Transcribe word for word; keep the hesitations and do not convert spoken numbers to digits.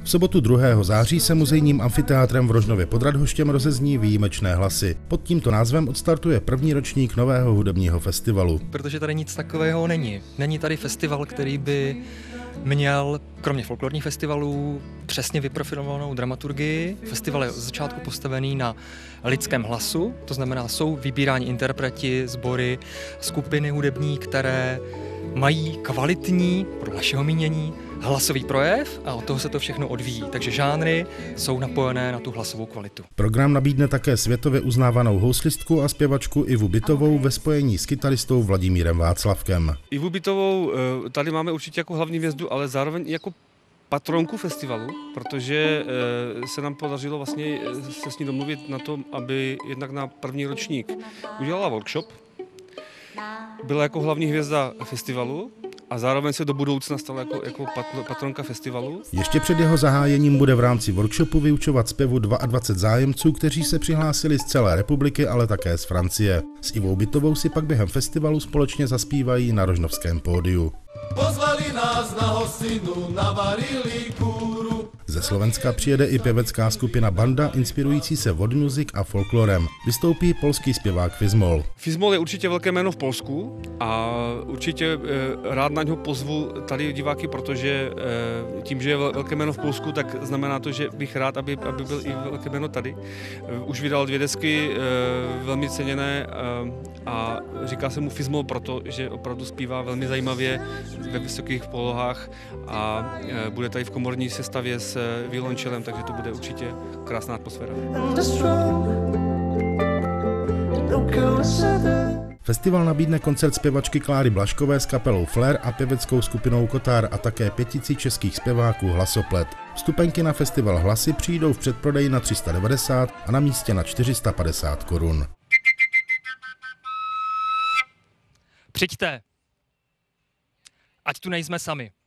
V sobotu druhého září se muzejním amfiteátrem v Rožnově pod Radhoštěm rozezní výjimečné hlasy. Pod tímto názvem odstartuje první ročník nového hudebního festivalu. Protože tady nic takového není. Není tady festival, který by měl, kromě folklorních festivalů, přesně vyprofilovanou dramaturgii. Festival je od začátku postavený na lidském hlasu, to znamená, jsou vybíráni interpreti, sbory, skupiny hudební, které mají kvalitní, podle našeho mínění, hlasový projev a od toho se to všechno odvíjí. Takže žánry jsou napojené na tu hlasovou kvalitu. Program nabídne také světově uznávanou houslistku a zpěvačku Ivu Bytovou ve spojení s kytaristou Vladimírem Václavkem. Ivu Bytovou tady máme určitě jako hlavní hvězdu, ale zároveň jako patronku festivalu, protože se nám podařilo vlastně se s ní domluvit na tom, aby jednak na první ročník udělala workshop, byla jako hlavní hvězda festivalu a zároveň se do budoucna stala jako, jako patronka festivalu. Ještě před jeho zahájením bude v rámci workshopu vyučovat zpěvu dvacet dva zájemců, kteří se přihlásili z celé republiky, ale také z Francie. S Ivou Bytovou si pak během festivalu společně zaspívají na rožnovském pódiu. Pozvali nás na hostinu, navarili kůru. Ze Slovenska přijede i pěvecká skupina Banda, inspirující se world music a folklorem. Vystoupí polský zpěvák Fizmol. Fizmol je určitě velké jméno v Polsku a určitě rád na něho pozvu tady diváky, protože tím, že je velké jméno v Polsku, tak znamená to, že bych rád, aby, aby byl i velké jméno tady. Už vydal dvě desky velmi ceněné a říká se mu Fizmol proto, že opravdu zpívá velmi zajímavě ve vysokých polohách a bude tady v komorní sestavě s violončelem, takže to bude určitě krásná atmosféra. Festival nabídne koncert zpěvačky Kláry Blaškové s kapelou Flair a pěveckou skupinou Kotár a také pětici českých zpěváků Hlasoplet. Vstupenky na festival Hlasy přijdou v předprodeji na tři sta devadesát a na místě na čtyři sta padesát korun. Přijďte, ať tu nejsme sami.